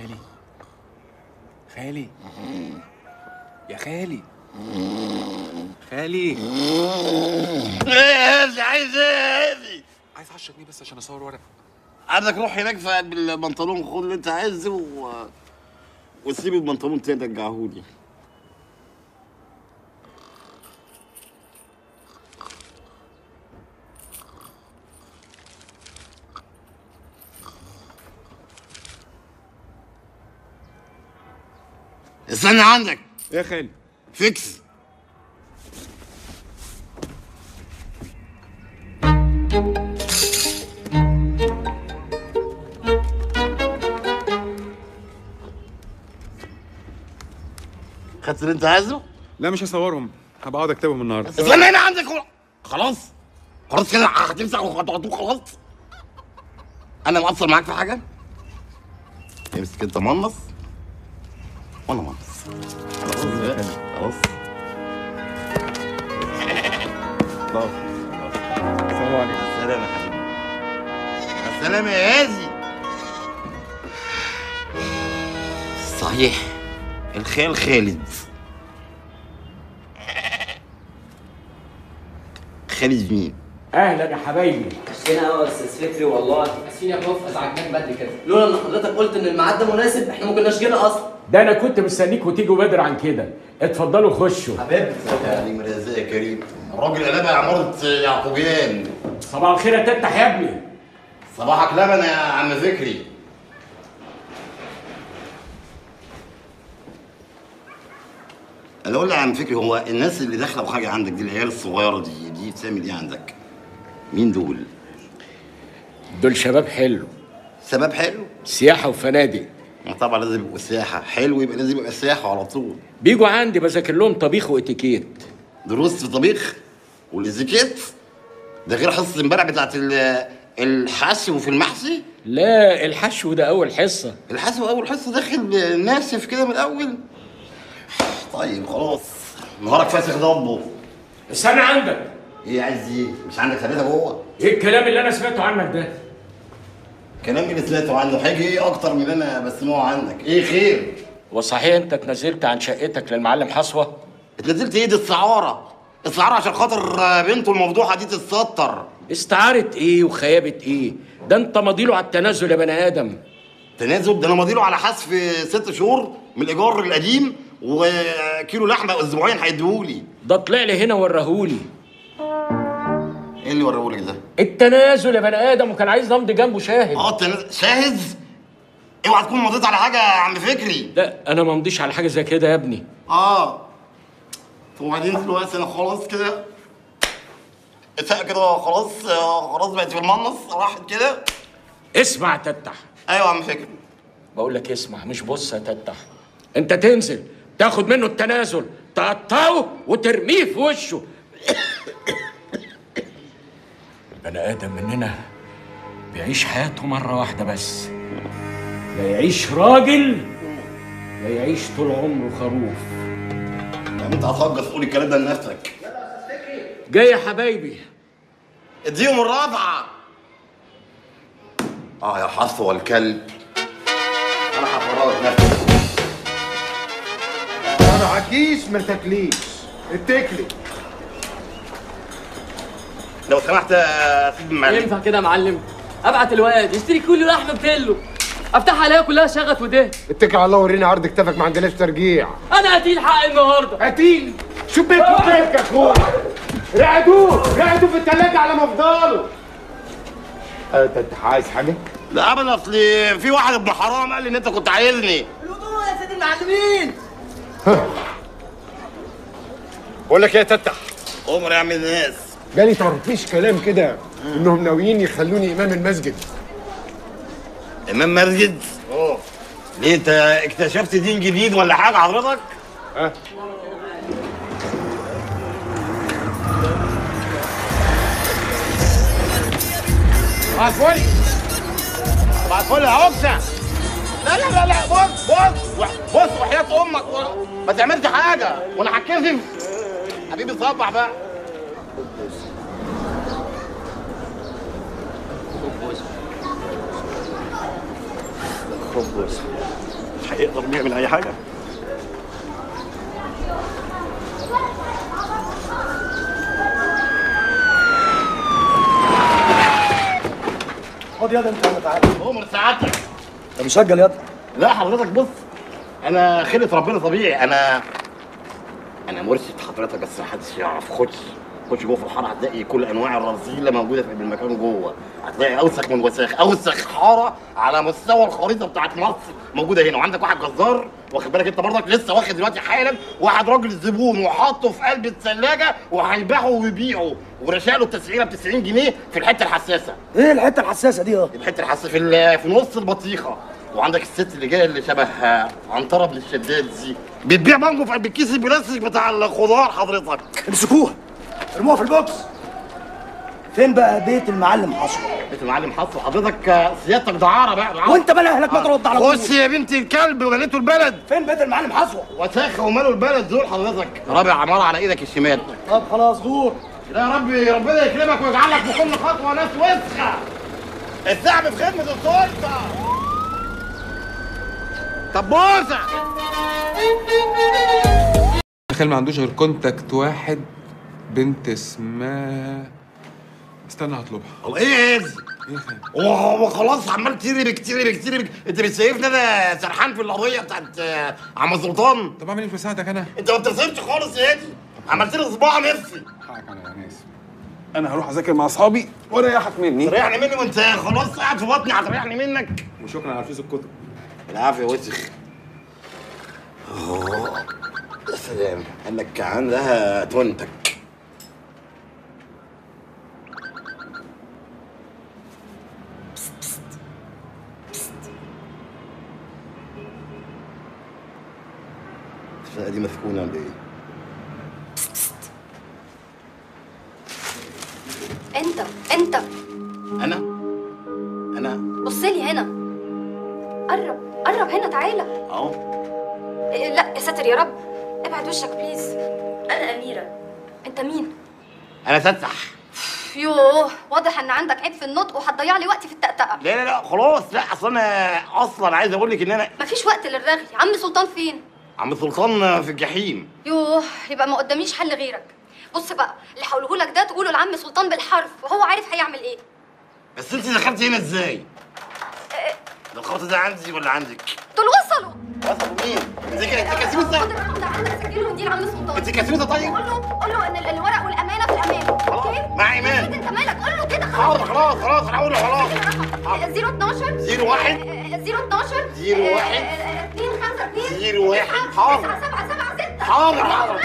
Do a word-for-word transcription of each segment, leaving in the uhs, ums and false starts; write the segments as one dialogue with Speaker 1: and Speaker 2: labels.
Speaker 1: خالي خالي يا خالي خالي
Speaker 2: ايه هذي عايز ايه هذي؟
Speaker 1: عايز عشرة جنيه بس عشان اصور ورق.
Speaker 2: عندك روح هناك في بالبنطلون، خد اللي انت عايزه و... وسيب البنطلون تاني رجعهولي. استنى عندك
Speaker 1: يا خالي
Speaker 2: فيكس. خدت اللي انت عايزه؟
Speaker 1: لا مش هصورهم، هبقى اقعد اكتبهم النهارده.
Speaker 2: استنى هنا عندك خلاص خلاص كده هتمسح وهتقعدوا خلاص. انا مقصر معاك في حاجه؟ امسك انت منص وانا منص. خلاص خلاص خلاص.
Speaker 1: السلام عليكم.
Speaker 2: السلام يا حبيبي. السلام يا هادي. صحيح الخال خالد. خالد مين؟
Speaker 3: اهلا يا حبايبي.
Speaker 4: وحشتنا قوي يا استاذ فكري والله.
Speaker 5: اسفين يا بروف ازعجناك بدري كده.
Speaker 4: لولا ان حضرتك قلت ان الميعاد ده مناسب احنا ما كناش جينا اصلا.
Speaker 3: ده انا كنت مستنيكوا تيجوا بدري عن كده. اتفضلوا خشوا.
Speaker 4: حبيبي
Speaker 2: يعني مرزق يا كريم. الراجل قلبها عمارة يعقوبيان.
Speaker 3: صباح الخير يا تفتح يا ابني.
Speaker 2: صباحك لبن يا عم فكري. انا اقول لي يا عم فكري، هو الناس اللي داخله بحاجه عندك دي، العيال الصغيره دي دي بتعمل ايه عندك؟ مين دول؟
Speaker 3: دول شباب حلو،
Speaker 2: شباب حلو؟
Speaker 3: سياحه وفنادق.
Speaker 2: ما طبعا لازم يبقوا سياحه، حلو يبقى لازم يبقى سياحه على طول.
Speaker 3: بيجوا عندي بذاكر لهم طبيخ واتيكيت.
Speaker 2: دروس في طبيخ والاتيكيت؟ ده غير حصه امبارح بتاعت الحشو في المحشي؟
Speaker 3: لا الحشو ده اول حصه.
Speaker 2: الحشو اول حصه داخل ناشف كده من الاول؟ طيب خلاص نهارك فاسخ ضبه.
Speaker 3: استنى عندك.
Speaker 2: ايه عايز ايه؟ مش عندك ثلاثه جوه؟
Speaker 3: ايه الكلام اللي انا سمعته عنك ده؟
Speaker 2: كلام اللي سمعته عنه هيجي ايه اكتر من اللي انا بسمعه عنك؟ ايه خير؟
Speaker 3: وصحيح انت اتنزلت عن شقتك للمعلم حصوه؟
Speaker 2: اتنزلت ايه؟ دي السعاره. السعاره عشان خاطر بنته المفضوحه دي تتستر.
Speaker 3: استعارة ايه وخيابه ايه؟ ده انت ماضيله على التنازل يا بني ادم.
Speaker 2: تنازل؟ ده انا ماضيله على حذف ست شهور من الايجار القديم وكيلو لحمه اسبوعين هيديهولي.
Speaker 3: ده طلع لي هنا وراهولي.
Speaker 2: ايه اللي وريهولك ده؟
Speaker 3: التنازل يا بني ادم، وكان عايز نمضي جنبه شاهد.
Speaker 2: اه التنازل شاهد؟ اوعى تكون مضيت على حاجه يا عم فكري.
Speaker 3: لا انا ما مضيش على حاجه زي كده يا ابني.
Speaker 2: اه وبعدين دلوقتي انا خلاص كده اتفق كده خلاص خلاص بقت في المنص راحت كده.
Speaker 3: اسمع يا تتح.
Speaker 2: ايوه يا عم فكري.
Speaker 3: بقول لك اسمع مش بص يا تتح. انت تنزل تاخد منه التنازل، تقطعه وترميه في وشه. البني ادم مننا بيعيش حياته مره واحده بس، لا يعيش راجل لا يعيش طول عمره خروف.
Speaker 2: يعني انت هتهجص تقول الكلام ده لنفسك.
Speaker 3: جاي يا حبايبي.
Speaker 2: اديهم الرابعه. اه يا حصوه الكلب. انا هفرغك نفسي.
Speaker 6: ما معكيش ما تاكليش، اتكلي.
Speaker 2: لو سمحت يا سيدي المعلم.
Speaker 5: ينفع كده يا معلم؟ ابعت الواد يشتري كل لحمه بكيلو، افتحها الاقيها كلها شغط ودهن.
Speaker 6: اتكل على الله وريني عرض كتافك، ما عندناش ترجيع.
Speaker 5: انا قتيل حق النهارده.
Speaker 6: قتيل؟ شو بيك وبيك يا اخويا؟ رقدوه رقدوه في التلاجة على مفضله. انت عايز حاجه؟
Speaker 2: لا ابدا، اصل في واحد ابن حرام قال لي ان انت كنت عايزني.
Speaker 4: الوضوء يا سيدي المعلمين.
Speaker 6: بقول لك ايه يا تتح؟
Speaker 2: عمر يا عم الناس.
Speaker 6: جالي طرطيش كلام كده انهم ناويين يخلوني امام المسجد.
Speaker 2: امام مسجد؟ اه. ليه انت اكتشفت دين جديد ولا حاجه حضرتك؟
Speaker 6: ها؟
Speaker 2: صباح الفل. صباح الفل يا عكسه. لا لا لا لا بص بص بص وحياة امك ما تعملش حاجه وانا هتكذب. حبيبي صبح بقى.
Speaker 7: يخرب بس مش هيقدر يعمل اي حاجه.
Speaker 8: خد ياض انت، انا تعالى.
Speaker 2: عمر سعادتك.
Speaker 8: انت مسجل ياض؟
Speaker 2: لا حضرتك بص، انا خلقة ربنا طبيعي. انا انا مرشد حضرتك بس محدش يعرف. خش خش جوه في الحاره هتلاقي كل انواع الرذيله موجوده في المكان جوه. هتلاقي اوسخ من وساخ، اوسخ حاره على مستوى الخريطه بتاعت مصر موجوده هنا. وعندك واحد جزار واخد بالك انت برضك، لسه واخد دلوقتي حالا واحد راجل زبون وحاطه في قلب الثلاجه وهيبيعه ويبيعه، ورشاله التسعيره ب تسعين جنيه في الحته الحساسه.
Speaker 8: ايه الحته الحساسه دي؟ اه
Speaker 2: الحته الحساسه في ال- في نص البطيخه. وعندك الست اللي جايه اللي شبه عنتره بن الشداد دي بتبيع مانجو في قلب الكيس البلاستيك بتاع الخضار حضرتك.
Speaker 8: امسكوها ارموها في البوكس. فين بقى بيت المعلم حصوه؟
Speaker 2: بيت المعلم حصوه حضرتك سيادتك دعاره بقى دعارة.
Speaker 8: وانت بقى اهلك ما ترد على طول.
Speaker 2: خش يا بنت الكلب ومليته البلد.
Speaker 8: فين بيت المعلم حصوه؟
Speaker 2: وساخه وماله البلد دول حضرتك. رابع عماره على ايدك الشمال.
Speaker 8: طب خلاص غور.
Speaker 2: لا يا ربي ربنا يكرمك ويجعلك بكل خطوه ناس وسخه. الشعب في خدمه السلطه. طب بوسه.
Speaker 1: تخيل ما عندوش غير كونتاكت واحد، بنت اسمها، استنى هطلبها.
Speaker 2: الله ايه يا ازي؟ هو خلاص عمال تيري بكتيري بكتيري بك... انت مش شايفني انا سرحان في القضيه بتاعت عم سلطان؟
Speaker 1: طب اعمل ايه في مساعدك انا؟
Speaker 2: انت ما بترسمش خالص يا ادي، عملت لي صباع نفسي.
Speaker 1: حقك عليا يا ناس. انا هروح اذاكر مع اصحابي وريحك مني.
Speaker 2: تريحني مني وانت خلاص قاعد في بطني، هتريحني منك.
Speaker 1: وشكرا على فلوس الكتب.
Speaker 2: العافيه وسخ. اوه يا سلام، قال لك عندها تونتك. الشقة دي مسكونة ولا ايه؟
Speaker 9: انت انت
Speaker 2: أنا؟ أنا؟
Speaker 9: بصلي هنا. قرب قرب هنا تعالى.
Speaker 2: أهو.
Speaker 9: إيه، لا يا ساتر يا رب، ابعد وشك بليز. انا اميره. انت مين؟
Speaker 2: أنا فتح.
Speaker 9: يوه، واضح ان عندك عيب في النطق وهتضيع لي وقتي في التأتأة.
Speaker 2: لا لا لا خلاص، لا أصل أنا أصلا عايز أقول لك إن أنا
Speaker 9: مفيش وقت للرغي. عم سلطان فين؟
Speaker 2: عم سلطان في الجحيم.
Speaker 9: يوه، يبقى ما قداميش حل غيرك. بص بقى، اللي هقوله لك ده تقوله لعم سلطان بالحرف وهو عارف هيعمل ايه.
Speaker 2: بس أنت دخلتي هنا إزاي؟
Speaker 9: إيه؟
Speaker 2: ده الخط ده عندي ولا عندك؟
Speaker 9: دول وصلوا.
Speaker 2: وصلوا مين؟ أنت كاسبين ده؟
Speaker 9: خد الرقم ده عندك، سجله وديه لعم سلطان.
Speaker 2: أنت كاسبين ده طيب؟
Speaker 9: قول له قول له ان ال- الورق والامانه في الامان. اوكي؟
Speaker 2: مع إيمان.
Speaker 9: انت مالك؟ قول له كده.
Speaker 2: حاضر خلاص خلاص هقول له خلاص.
Speaker 9: صفر اتناشر
Speaker 2: زيرو واحد.
Speaker 9: صفر اتناشر
Speaker 2: زيرو واحد.
Speaker 9: اتنين خمسة اتنين
Speaker 2: زيرو واحد. حاضر.
Speaker 9: تسعة سبعة سبعة ستة.
Speaker 2: حاضر حاضر.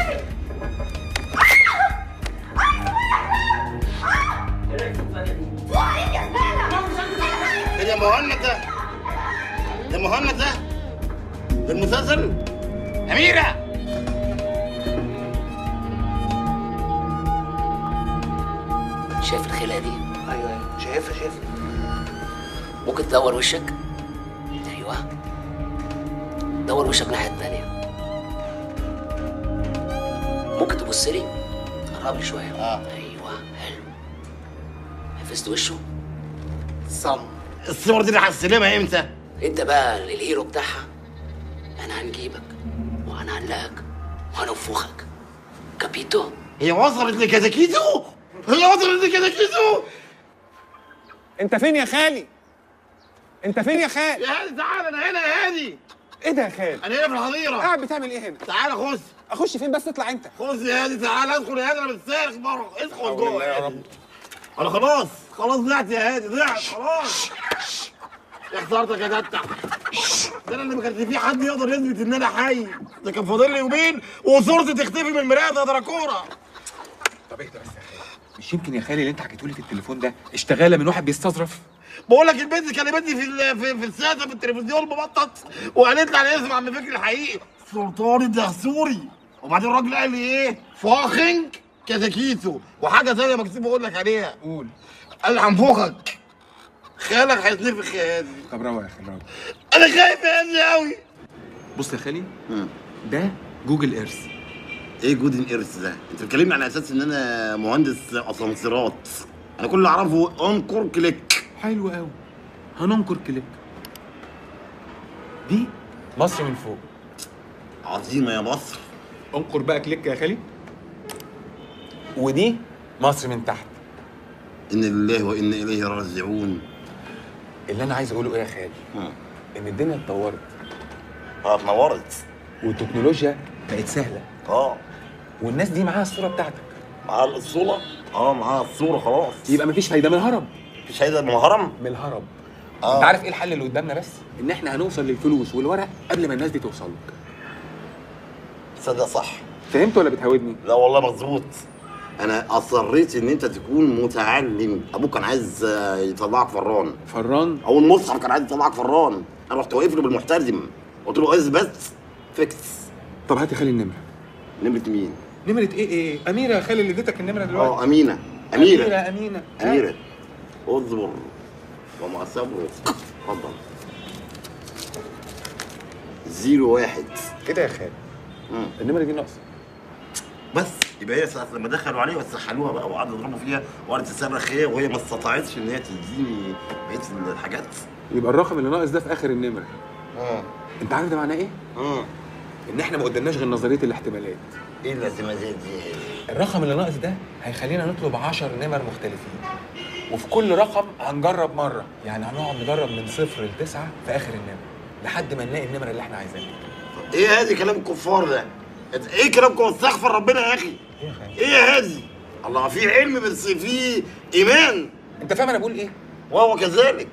Speaker 2: ايه يا مهند ده؟ يا مهند ده؟ ده المسلسل؟ أميرة!
Speaker 10: شايف الخلقة دي؟
Speaker 8: ايوه ايوه شايفها شايفها.
Speaker 10: ممكن تدور وشك؟ ايوه دور وشك الناحية التانية. ممكن تبص لي؟ قرب لي شوية.
Speaker 2: اه
Speaker 10: ايوه حلو. حفظت وشه؟
Speaker 2: صم. الصور دي اللي هستلمها امتى؟
Speaker 10: انت بقى الهيرو بتاعها. انا هنجيبك وانا هنلاقك وهننفخك. كابيتو؟
Speaker 2: هي وصلت لكتاكيتو؟ هي وصلت لكتاكيتو؟
Speaker 1: انت فين يا خالي؟ انت فين يا خالي؟
Speaker 2: يا هادي تعالى، انا هنا يا هادي.
Speaker 1: ايه ده يا خالي؟
Speaker 2: انا هنا في الحظيره.
Speaker 1: قاعد بتعمل ايه هنا؟
Speaker 2: تعالى خش.
Speaker 1: اخش فين بس؟ اطلع انت.
Speaker 2: خش يا هادي تعالى، ادخل يا هادي، انا مسترخ بره. ادخل جوه
Speaker 1: يا رب.
Speaker 2: انا خلاص خلاص ضعت يا هادي، ضعت خلاص. يا خسارتك يا تتح. ده انا اللي ما كانش في حد يقدر يثبت ان انا حي. ده كان فاضل لي يومين وصورتي تختفي من المرايه زي دراكوره.
Speaker 1: طب اهدى بس يا خالي. مش يمكن يا خالي اللي انت حكيته لي في التليفون ده اشتغاله من واحد بيستظرف؟
Speaker 2: بقول لك البنت كلمتني في ال- في, في السياسه في التلفزيون مبطط وقالت لي على اسم عم فكري الحقيقي سلطان الدهسوري. وبعدين الراجل قال لي ايه؟ فاخنج كتاكيتو وحاجه ثانيه مكتوب اقول لك عليها.
Speaker 1: قول.
Speaker 2: قال لي هنفخك. خالك هيتنفخ يا هادي.
Speaker 1: طب روق يا خالي روق.
Speaker 2: انا خايف يا هادي قوي.
Speaker 1: بص يا خالي، ده جوجل ايرث.
Speaker 2: ايه جودن ايرث ده؟ انت بتكلمني على اساس ان انا مهندس اسانسيرات. انا كل اللي اعرفه انكر كليك.
Speaker 1: حلو قوي. هننكر كليك. دي مصر من فوق.
Speaker 2: عظيمه يا مصر.
Speaker 1: انقر بقى كليك يا خالي. ودي مصر من تحت.
Speaker 2: ان لله وانا اليه راجعون.
Speaker 1: اللي انا عايز اقوله ايه يا خالي؟
Speaker 2: ها.
Speaker 1: ان الدنيا اتطورت.
Speaker 2: اه اتنورت.
Speaker 1: والتكنولوجيا بقت سهله.
Speaker 2: اه.
Speaker 1: والناس دي معاها الصوره بتاعتك.
Speaker 2: معاها الصوره؟ اه معاها الصوره خلاص.
Speaker 1: يبقى مفيش فايده من الهرم.
Speaker 2: مفيش فايده من الهرم؟
Speaker 1: من الهرم.
Speaker 2: اه.
Speaker 1: انت عارف ايه الحل اللي قدامنا بس؟ ان احنا هنوصل للفلوس والورق قبل ما الناس دي توصل لك.
Speaker 2: تصدق صح.
Speaker 1: فهمت ولا بتهاودني؟
Speaker 2: لا والله مظبوط. انا اصريت ان انت تكون متعلم. ابوك كان عايز يطلعك فران.
Speaker 1: فران؟
Speaker 2: او المصحف كان عايز يطلعك فران. انا رحت واقف له بالمحترم قلت له عايز بس فيكس.
Speaker 1: طب هات يا خالي النمره.
Speaker 2: نمره مين؟
Speaker 1: نمره ايه ايه؟ اميره يا خالي اللي اديتك النمره دلوقتي.
Speaker 2: اه امينه. اميره
Speaker 1: اميره امينه
Speaker 2: اميره. اصبر وما صبرك. اتفضل. زيرو واحد
Speaker 1: كده يا خالي. النمره دي ناقصه.
Speaker 2: بس يبقى هي ساعة لما دخلوا عليها وسحلوها بقى وقعدوا يضربوا فيها وقعدت تصرخ هي وهي ما استطاعتش ان هي تديني بقيه الحاجات.
Speaker 1: يبقى الرقم اللي ناقص ده في اخر النمره.
Speaker 2: اه.
Speaker 1: انت عارف ده معناه ايه؟
Speaker 2: اه.
Speaker 1: ان احنا ما قدامناش غير نظريه الاحتمالات.
Speaker 2: ايه الاحتمالات دي؟
Speaker 1: الرقم اللي ناقص ده هيخلينا نطلب عشر نمر مختلفين. وفي كل رقم هنجرب مره، يعني هنقعد نجرب من صفر لتسعه في اخر النمره لحد ما نلاقي النمره اللي احنا عايزينها.
Speaker 2: ايه هادي كلام الكفار ده؟ ايه كلامكم؟ استغفر ربنا يا اخي. ايه يا هادي؟ الله في علم بس في ايمان.
Speaker 1: انت فاهم انا بقول ايه؟
Speaker 2: وهو كذلك.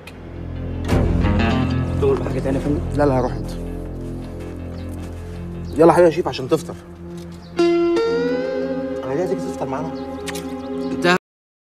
Speaker 8: تقول بحاجه تانية يا فندم؟ لا لا هروح انت. يلا حبيبي يا شيف عشان تفطر. انا جاي تيجي تفطر معانا.